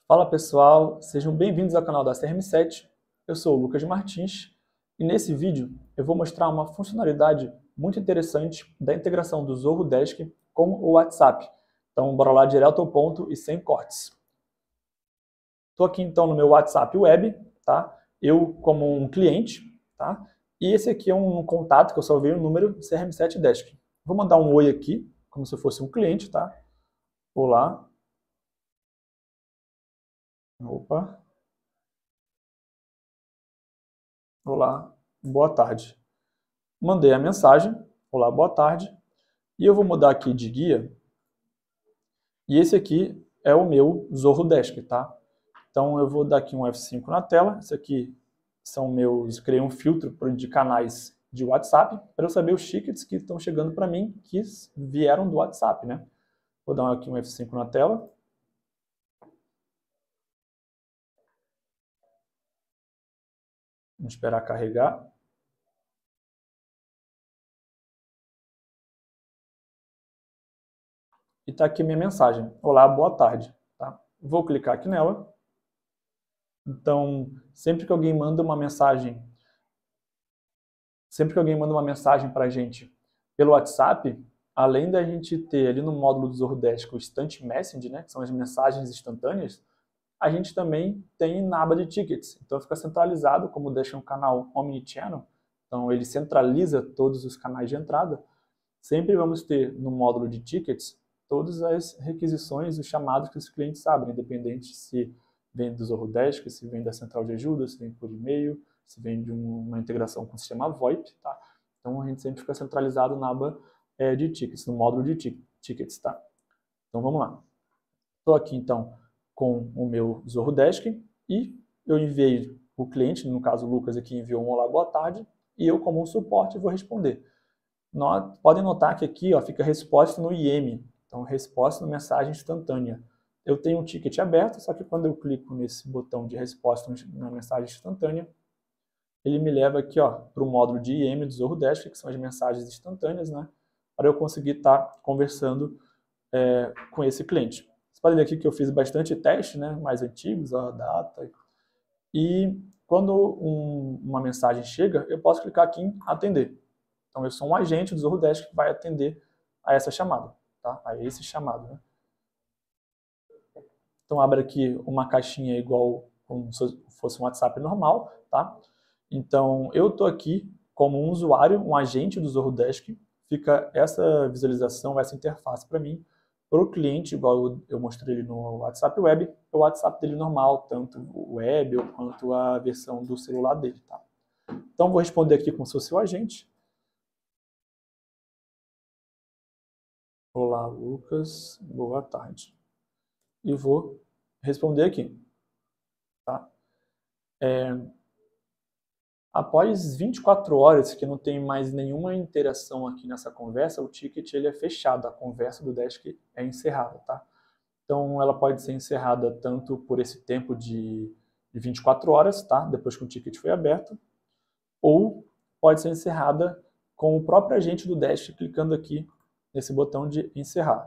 Fala pessoal, sejam bem-vindos ao canal da CRM7. Eu sou o Lucas Martins e nesse vídeo eu vou mostrar uma funcionalidade muito interessante da integração do Zoho Desk com o WhatsApp. Então bora lá direto ao ponto e sem cortes. Estou aqui então no meu WhatsApp Web, tá? Eu como um cliente, tá? E esse aqui é um contato que eu salvei o número CRM7 Desk. Vou mandar um oi aqui, como se eu fosse um cliente, tá? Olá. Opa. Olá. Boa tarde. Mandei a mensagem, olá, boa tarde, e eu vou mudar aqui de guia, e esse aqui é o meu Zoho Desk, tá? Então eu vou dar aqui um F5 na tela, esse aqui são meus, criei um filtro de canais de WhatsApp, para eu saber os tickets que estão chegando para mim, que vieram do WhatsApp, né? Vou dar aqui um F5 na tela. Vamos esperar carregar. E está aqui minha mensagem. Olá, boa tarde. Tá? Vou clicar aqui nela. Então, sempre que alguém manda uma mensagem para a gente pelo WhatsApp, além da gente ter ali no módulo do Zoho Desk o Instant Message, né, que são as mensagens instantâneas, a gente também tem na aba de tickets. Então fica centralizado, como deixa um canal Omnichannel, então ele centraliza todos os canais de entrada. Sempre vamos ter no módulo de tickets todas as requisições, os chamados que os clientes abrem, independente se vem do Zoho Desk, se vem da central de ajuda, se vem por e-mail, se vem de uma integração com o sistema VoIP, tá? Então a gente sempre fica centralizado na aba de tickets, no módulo de tickets, tá? Então vamos lá. Estou aqui então com o meu Zoho Desk e eu enviei o cliente, no caso o Lucas aqui enviou um olá, boa tarde, e eu como um suporte vou responder. Podem notar que aqui ó, fica resposta no IM, então resposta na mensagem instantânea. Eu tenho um ticket aberto, só que quando eu clico nesse botão de resposta na mensagem instantânea, ele me leva aqui para o módulo de IM do Zoho Desk, que são as mensagens instantâneas, né, para eu conseguir estar conversando com esse cliente. Você pode ver aqui que eu fiz bastante teste, né, mais antigos, a data, e quando uma mensagem chega, eu posso clicar aqui em atender. Então eu sou um agente do Zoho Desk que vai atender a essa chamada, tá? A esse chamado, né? Então abre aqui uma caixinha igual como se fosse um WhatsApp normal, tá? Então eu estou aqui como um usuário, um agente do Zoho Desk, fica essa visualização, essa interface para mim, para o cliente, igual eu mostrei ele no WhatsApp Web, o WhatsApp dele normal, tanto o web quanto a versão do celular dele, tá? Então vou responder aqui como se fosse o agente. Olá, Lucas, boa tarde. E vou responder aqui, tá? Após 24 horas que não tem mais nenhuma interação aqui nessa conversa, o ticket ele é fechado, a conversa do Desk é encerrada, tá? Então ela pode ser encerrada tanto por esse tempo de 24 horas, tá? Depois que o ticket foi aberto, ou pode ser encerrada com o próprio agente do Desk clicando aqui nesse botão de encerrar.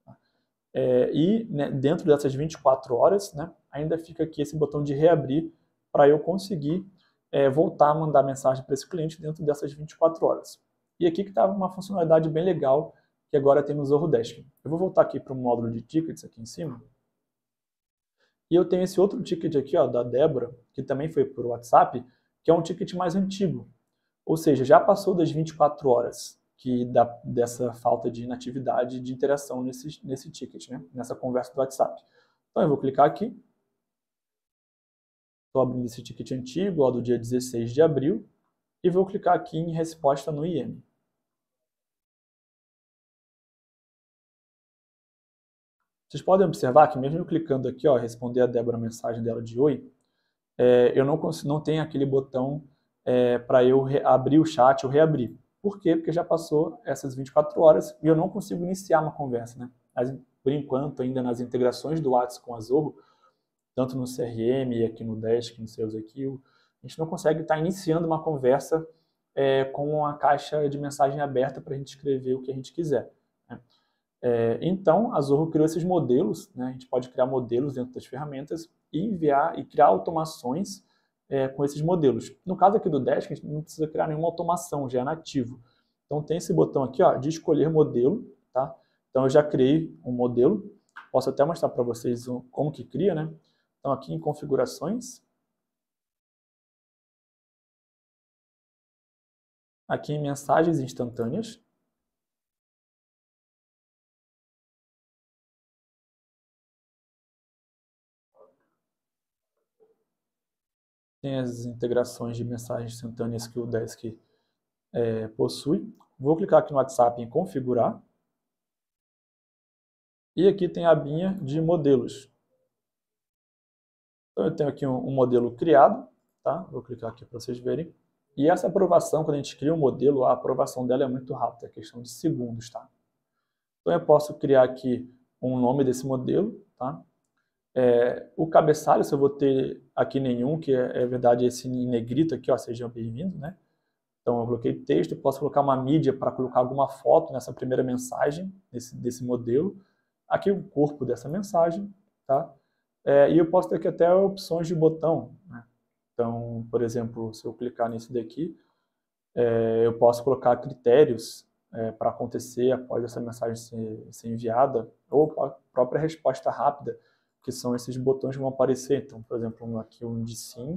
E né, dentro dessas 24 horas, né, ainda fica aqui esse botão de reabrir para eu conseguir voltar a mandar mensagem para esse cliente dentro dessas 24 horas. E aqui que está uma funcionalidade bem legal que agora tem no Zoho Desk. Eu vou voltar aqui para o módulo de tickets aqui em cima. E eu tenho esse outro ticket aqui, ó, da Débora, que também foi por WhatsApp, que é um ticket mais antigo. Ou seja, já passou das 24 horas dessa falta de inatividade de interação nesse ticket, né? Nessa conversa do WhatsApp. Então eu vou clicar aqui. Estou abrindo esse ticket antigo, ó, do dia 16 de abril, e vou clicar aqui em resposta no IM. Vocês podem observar que mesmo eu clicando aqui, ó, responder a Débora a mensagem dela de oi, eu não tenho aquele botão para eu abrir o chat ou reabrir. Por quê? Porque já passou essas 24 horas e eu não consigo iniciar uma conversa, né? Mas, por enquanto, ainda nas integrações do WhatsApp com a Zoho, tanto no CRM e aqui no Desk, no Sales IQ, a gente não consegue estar iniciando uma conversa com a caixa de mensagem aberta para a gente escrever o que a gente quiser, né? Então, a Zoho criou esses modelos, né? A gente pode criar modelos dentro das ferramentas e enviar e criar automações com esses modelos. No caso aqui do Dash, a gente não precisa criar nenhuma automação, já é nativo. Então tem esse botão aqui, ó, de escolher modelo, tá? Então eu já criei um modelo, posso até mostrar para vocês como que cria, né? Então aqui em configurações, aqui em mensagens instantâneas, tem as integrações de mensagens instantâneas que o Desk possui. Vou clicar aqui no WhatsApp em configurar. E aqui tem a abinha de modelos. Então eu tenho aqui um modelo criado, tá? Vou clicar aqui para vocês verem. E essa aprovação, quando a gente cria um modelo, a aprovação dela é muito rápida, é questão de segundos, tá? Então eu posso criar aqui um nome desse modelo, tá? O cabeçalho, se eu vou ter aqui nenhum, que é verdade esse em negrito aqui, ó, seja bem-vindo, né? Então eu coloquei texto, posso colocar uma mídia para colocar alguma foto nessa primeira mensagem desse modelo. Aqui o corpo dessa mensagem, tá? E eu posso ter aqui até opções de botão, né? Então, por exemplo, se eu clicar nisso daqui, eu posso colocar critérios para acontecer após essa mensagem ser enviada, ou a própria resposta rápida, que são esses botões que vão aparecer. Então, por exemplo, aqui um de sim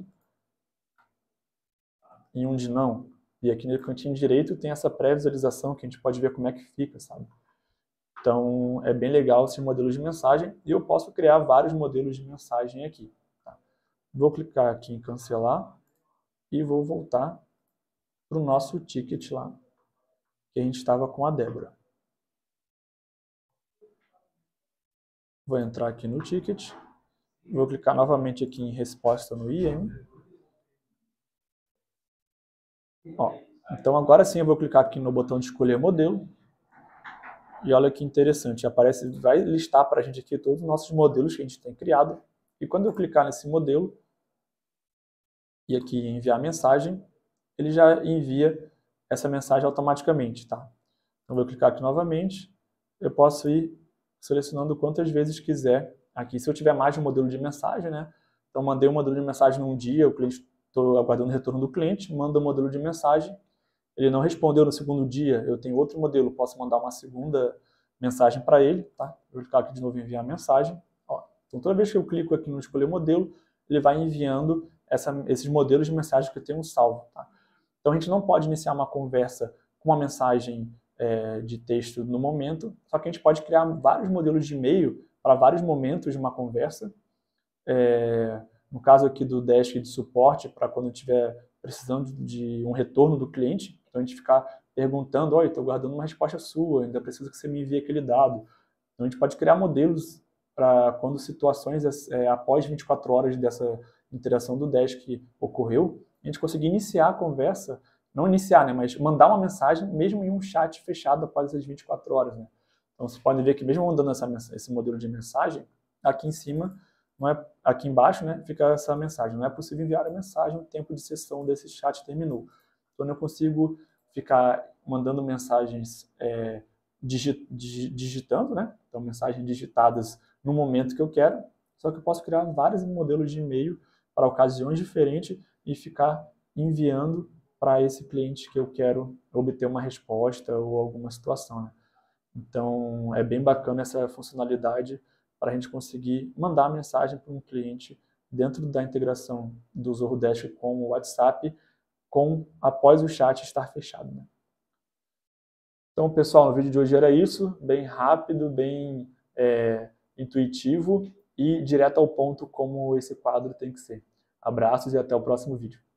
e um de não. E aqui no cantinho direito tem essa pré-visualização que a gente pode ver como é que fica, sabe? Então, é bem legal esses modelos de mensagem e eu posso criar vários modelos de mensagem aqui. Tá? Vou clicar aqui em cancelar e vou voltar para o nosso ticket lá, que a gente estava com a Débora. Vou entrar aqui no ticket, vou clicar novamente aqui em resposta no IM. Ó, então agora sim eu vou clicar aqui no botão de escolher modelo. E olha que interessante, vai listar para a gente aqui todos os nossos modelos que a gente tem criado. E quando eu clicar nesse modelo, e aqui em enviar mensagem, ele já envia essa mensagem automaticamente, tá? Então vou clicar aqui novamente, eu posso ir selecionando quantas vezes quiser aqui. Se eu tiver mais de um modelo de mensagem, né? Então mandei um modelo de mensagem num dia, o cliente, estou aguardando o retorno do cliente, manda um modelo de mensagem, ele não respondeu no segundo dia, eu tenho outro modelo, posso mandar uma segunda mensagem para ele, tá? Vou clicar aqui de novo em enviar mensagem. Ó, então toda vez que eu clico aqui no escolher modelo, ele vai enviando esses modelos de mensagem que eu tenho salvo, tá? Então a gente não pode iniciar uma conversa com uma mensagem de texto no momento, só que a gente pode criar vários modelos de e-mail para vários momentos de uma conversa. No caso aqui do Dash de suporte, para quando estiver precisando de um retorno do cliente, então a gente ficar perguntando, olha, estou guardando uma resposta sua, ainda preciso que você me envie aquele dado. Então a gente pode criar modelos para quando situações após 24 horas dessa interação do Dash que ocorreu, a gente conseguir iniciar a conversa, não iniciar, né, mas mandar uma mensagem mesmo em um chat fechado após essas 24 horas. Né? Então vocês podem ver que mesmo mandando esse modelo de mensagem, aqui em cima, aqui embaixo, né, fica essa mensagem. Não é possível enviar a mensagem, o tempo de sessão desse chat terminou. Então eu consigo ficar mandando mensagens digitando, né? Então mensagens digitadas no momento que eu quero, só que eu posso criar vários modelos de e-mail para ocasiões diferentes e ficar enviando para esse cliente que eu quero obter uma resposta ou alguma situação. Né? Então é bem bacana essa funcionalidade para a gente conseguir mandar mensagem para um cliente dentro da integração do Zoho Dash com o WhatsApp, após o chat estar fechado. Né? Então, pessoal, no vídeo de hoje era isso, bem rápido, bem intuitivo e direto ao ponto como esse quadro tem que ser. Abraços e até o próximo vídeo.